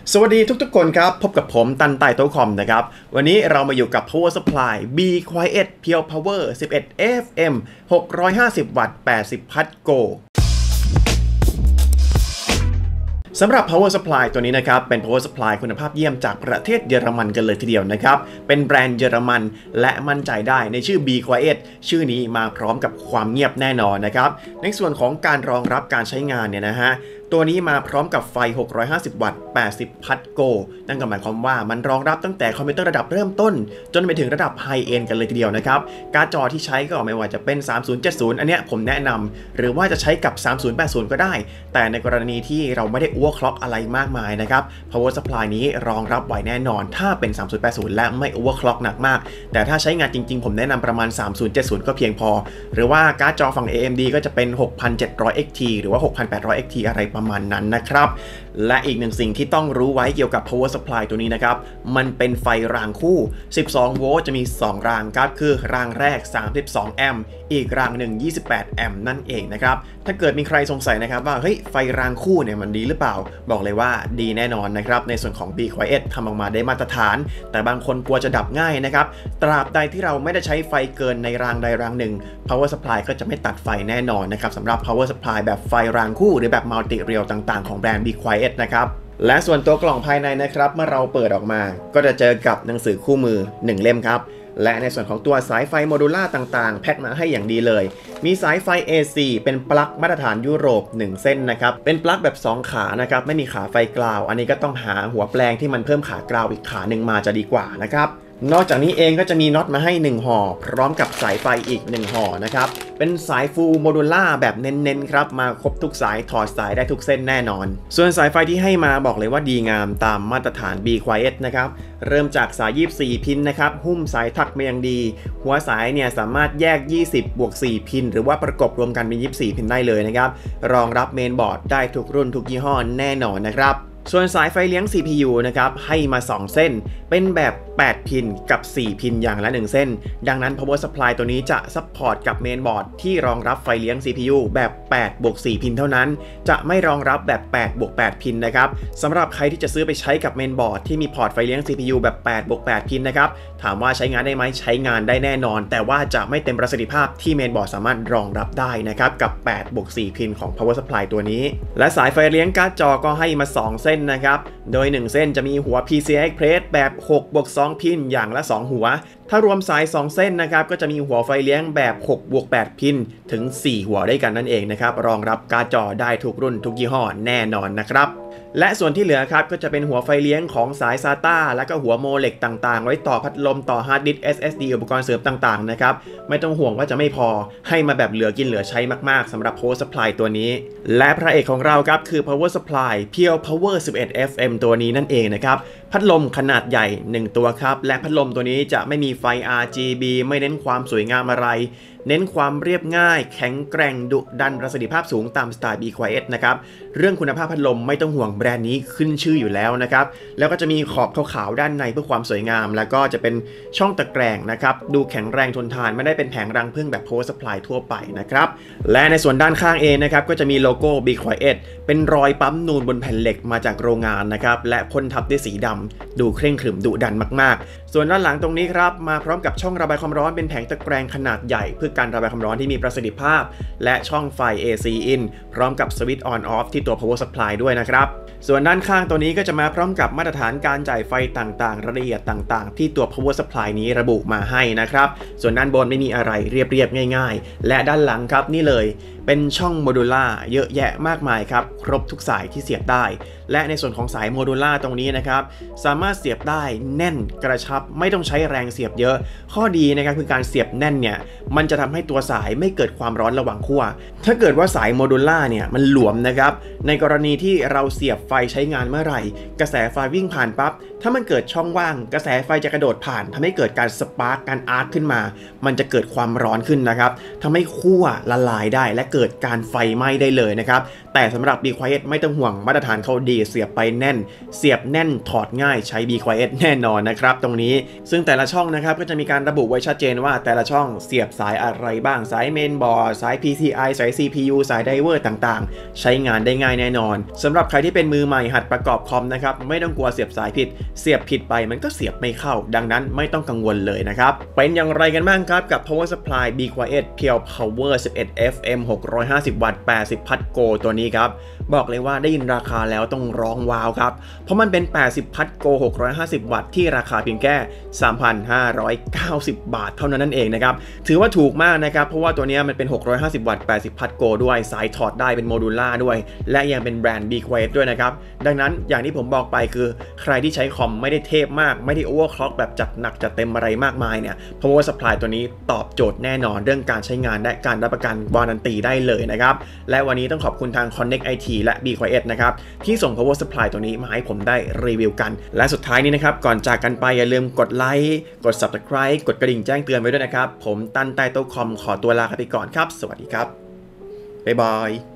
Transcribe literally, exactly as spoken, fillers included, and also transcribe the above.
สวัสดีทุกๆคนครับพบกับผมตันไต่โต๊ะคอมนะครับวันนี้เรามาอยู่กับ Power Supply Be Quiet Pure Power สิบเอ็ด เอ เอฟ เอ็ม หกร้อยห้าสิบ วัตต์ แปดสิบ พัท Go สำหรับ Power Supply ตัวนี้นะครับเป็น Power Supply คุณภาพเยี่ยมจากประเทศเยอรมันกันเลยทีเดียวนะครับเป็นแบรนด์เยอรมันและมั่นใจได้ในชื่อ Be Quiet ชื่อนี้มาพร้อมกับความเงียบแน่นอนนะครับในส่วนของการรองรับการใช้งานเนี่ยนะฮะตัวนี้มาพร้อมกับไฟหกร้อยห้าสิบ วัตต์ แปดสิบ พัท Go นั่นก็หมายความว่ามันรองรับตั้งแต่คอมพิวเตอร์ระดับเริ่มต้นจนไปถึงระดับไฮเอนด์กันเลยทีเดียวนะครับการ์ดจอที่ใช้ก็ไม่ว่าจะเป็นสามศูนย์เจ็ดศูนย์อันเนี้ยผมแนะนำหรือว่าจะใช้กับสามศูนย์แปดศูนย์ก็ได้แต่ในกรณีที่เราไม่ได้อ้วกคล็อกอะไรมากมายนะครับ Power Supply นี้รองรับไหวแน่นอนถ้าเป็นสามศูนย์แปดศูนย์และไม่อ้วกคล็อกหนักมากแต่ถ้าใช้งานจริงๆผมแนะนำประมาณสามศูนย์เจ็ดศูนย์ก็เพียงพอหรือว่าการ์ดจอฝั่ง เอ เอ็ม ดี ก็จะเป็น หกพันเจ็ดร้อย เอ็กซ์ ที หรือว่า หกพันแปดร้อย เอ็กซ์ ที อะไรประมาณนั้นนะครับและอีกหนึ่งสิ่งที่ต้องรู้ไว้เกี่ยวกับ Power Supply ตัวนี้นะครับมันเป็นไฟรางคู่สิบสองโวลต์จะมีสองรางครับคือรางแรกสามสิบสองแอมป์อีกรางหนึ่งยี่สิบแปดแอมป์นั่นเองนะครับถ้าเกิดมีใครสงสัยนะครับว่าเฮ้ยไฟรางคู่เนี่ยมันดีหรือเปล่าบอกเลยว่าดีแน่นอนนะครับในส่วนของ Be Quiet ทำออกมาได้มาตรฐานแต่บางคนกลัวจะดับง่ายนะครับตราบใดที่เราไม่ได้ใช้ไฟเกินในรางใดรางหนึ่ง Power Supply ก็จะไม่ตัดไฟแน่นอนนะครับสำหรับ Power Supply แบบไฟรางคู่หรือแบบ Multi Rail ต่างๆของแบรนด์ Be Quiet นะครับและส่วนตัวกล่องภายในนะครับเมื่อเราเปิดออกมาก็จะเจอกับหนังสือคู่มือหนึ่งเล่มครับและในส่วนของตัวสายไฟโมดูล่าต่างๆแพ็คมาให้อย่างดีเลยมีสายไฟ เอ ซี เป็นปลั๊กมาตรฐานยุโรปหนึ่งเส้นนะครับเป็นปลั๊กแบบสองขานะครับไม่มีขาไฟกราวอันนี้ก็ต้องหาหัวแปลงที่มันเพิ่มขากราวอีกขาหนึ่งมาจะดีกว่านะครับนอกจากนี้เองก็จะมีน็อตมาให้หนึ่งห่อพร้อมกับสายไฟอีกหนึ่งห่อนะครับเป็นสายฟูลโมดูล่าแบบเน้นๆครับมาครบทุกสายถอดสายได้ทุกเส้นแน่นอนส่วนสายไฟที่ให้มาบอกเลยว่าดีงามตามมาตรฐาน Be Quiet นะครับเริ่มจากสายยี่สิบสี่พินนะครับหุ้มสายถักมาอย่างดีหัวสายเนี่ยสามารถแยกยี่สิบบวกสี่พินหรือว่าประกบรวมกันเป็นยี่สิบสี่พินได้เลยนะครับรองรับเมนบอร์ดได้ทุกรุ่นทุกยี่ห้อแน่นอนนะครับส่วนสายไฟเลี้ยง ซี พี ยู นะครับให้มาสองเส้นเป็นแบบแปดพินกับสี่พินอย่างละหนึ่งเส้นดังนั้น Power Supply ตัวนี้จะซัพพอร์ตกับเมนบอร์ดที่รองรับไฟเลี้ยง ซี พี ยู แบบแปดบวกสี่พินเท่านั้นจะไม่รองรับแบบแปดบวกแปดพินนะครับสำหรับใครที่จะซื้อไปใช้กับเมนบอร์ดที่มีพอร์ตไฟเลี้ยง ซี พี ยู แบบแปดบวกแปดพินนะครับถามว่าใช้งานได้ไหมใช้งานได้แน่นอนแต่ว่าจะไม่เต็มประสิทธิภาพที่เมนบอร์ดสามารถรองรับได้นะครับกับแปดบวกสี่พินของ Power Supply ตัวนี้และสายไฟเลี้ยงการ์ดจอก็ให้มาสองเส้นนะครับโดยหนึ่งเส้นจะมีหัว พี ซี ไอ Express แบบหกบวกสองพินอย่างละสองหัวถ้ารวมสายสองเส้นนะครับก็จะมีหัวไฟเลี้ยงแบบหกบวกแปดพินถึงสี่หัวได้กันนั่นเองนะครับรองรับการ์ดจอได้ทุกรุ่นทุกยี่ห้อแน่นอนนะครับและส่วนที่เหลือครับก็จะเป็นหัวไฟเลี้ยงของสาย SATA และก็หัวโมเหล็กต่างๆไว้ต่อพัดลมต่อฮาร์ดดิสก์ เอส เอส ดี อุปกรณ์เสริมต่างๆนะครับไม่ต้องห่วงว่าจะไม่พอให้มาแบบเหลือกินเหลือใช้มากๆสำหรับ Power Supply ตัวนี้และพระเอกของเราครับคือ Power Supply Pure Power สิบเอ็ด เอฟ เอ็ม ตัวนี้นั่นเองนะครับพัดลมขนาดใหญ่หนึ่งตัวครับและพัดลมตัวนี้จะไม่มีไฟ อาร์ จี บี ไม่เน้นความสวยงามอะไรเน้นความเรียบง่ายแข็งแกร่งดุดันประสิทธิภาพสูงตามสไตล์ Be Quiet นะครับเรื่องคุณภาพพัดลมไม่ต้องห่วงแบรนด์นี้ขึ้นชื่ออยู่แล้วนะครับแล้วก็จะมีขอบขาวๆด้านในเพื่อความสวยงามแล้วก็จะเป็นช่องตะแกรงนะครับดูแข็งแรงทนทานไม่ได้เป็นแผงรังผึ้งแบบ Power Supply ทั่วไปนะครับและในส่วนด้านข้างเองนะครับก็จะมีโลโก้ Be Quiet เป็นรอยปั๊มนูนบนแผ่นเหล็กมาจากโรงงานนะครับและพ่นทับด้วยสีดำดูเคร่งขรึมดุดันมากๆส่วนด้านหลังตรงนี้ครับมาพร้อมกับช่องระบายความร้อนเป็นแผงตะแกรงขนาดใหญ่เพื่อการระบายความร้อนที่มีประสิทธิภาพและช่องไฟ เอ ซี In พร้อมกับสวิตช์ On Off ที่ตัว Power Supply ด้วยนะครับส่วนด้านข้างตัวนี้ก็จะมาพร้อมกับมาตรฐานการจ่ายไฟต่างๆรายละเอียดต่างๆที่ตัว Power Supply นี้ระบุมาให้นะครับส่วนด้านบนไม่มีอะไรเรียบๆง่ายๆและด้านหลังครับนี่เลยเป็นช่องโมดูล่าเยอะแยะมากมายครับครบทุกสายที่เสียบได้และในส่วนของสายโมดูล่าตรงนี้นะครับสามารถเสียบได้แน่นกระชับไม่ต้องใช้แรงเสียบเยอะข้อดีนะครับคือการเสียบแน่นเนี่ยมันจะทำให้ตัวสายไม่เกิดความร้อนระหว่างขั้วถ้าเกิดว่าสายโมดูล่าเนี่ยมันหลวมนะครับในกรณีที่เราเสียบไฟใช้งานเมื่อไหร่กระแสไฟวิ่งผ่านปั๊บถ้ามันเกิดช่องว่างกระแสไฟจะกระโดดผ่านทำให้เกิดการสปาร์กการอาร์คขึ้นมามันจะเกิดความร้อนขึ้นนะครับทำให้ขั้วละลายได้และเกิดการไฟไหม้ได้เลยนะครับแต่สำหรับ Be Quiet ไม่ต้องห่วงมาตรฐานเขาดีเสียบไปแน่นเสียบแน่นถอดง่ายใช้ Be Quiet แน่นอนนะครับตรงนี้ซึ่งแต่ละช่องนะครับก็จะมีการระบุไว้ชัดเจนว่าแต่ละช่องเสียบสายอะไรบ้างสายเมนบอร์ดสาย พี ซี ไอ สาย ซี พี ยู สายไดเวอร์ต่างๆใช้งานได้ง่ายแน่นอนสำหรับใครที่เป็นมือใหม่หัดประกอบคอมนะครับไม่ต้องกลัวเสียบสายผิดเสียบผิดไปมันก็เสียบไม่เข้าดังนั้นไม่ต้องกังวลเลยนะครับเป็นอย่างไรกันบ้างครับกับ Power Supply Be Quiet Pure Power สิบเอ็ด เอฟ เอ็ม หกร้อยห้าสิบ วัตต์ แปดสิบ พัทโกตัวนี้ครับบอกเลยว่าได้ยินราคาแล้วต้องร้องว้าวครับเพราะมันเป็นแปดสิบพัทโกหกร้อยห้าสิบ วัตต์ที่ราคาเพียงแค่ สามพันห้าร้อยเก้าสิบ บาทเท่านั้นนั่นเองนะครับถือว่าถูกมากนะครับเพราะว่าตัวนี้มันเป็นหกร้อยห้าสิบ วัตต์ แปดสิบ พัทโกด้วยสายถอดได้เป็นโมดูล่าด้วยและยังเป็นแบรนด์ Be Quiet ด้วยนะครับดังนั้นอย่างที่ผมบอกไปคือใครที่ใช้คอมไม่ได้เทพมากไม่ได้โอเวอร์คล็อกแบบจัดหนักจัดเต็มอะไรมากมายเนี่ย Power Supply ตัวนี้ตอบโจทย์แน่นอนเรื่องการใช้งานและการรับประกันวารันตีได้เลยนะครับและวันนี้ต้องขอบคุณทาง Connect ไอ ที และ Be Quiet นะครับที่ส่ง Power Supply ตัวนี้มาให้ผมได้รีวิวกันและสุดท้ายนี้นะครับก่อนจากกันไปอย่าลืมกดไลค์กด Subscribe กดกระดิ่งแจ้งเตือนไว้ด้วยนะครับผมตั้นใต้โต๊ะคอมขอตัวลาไปก่อนครับสวัสดีครับบ๊ายบาย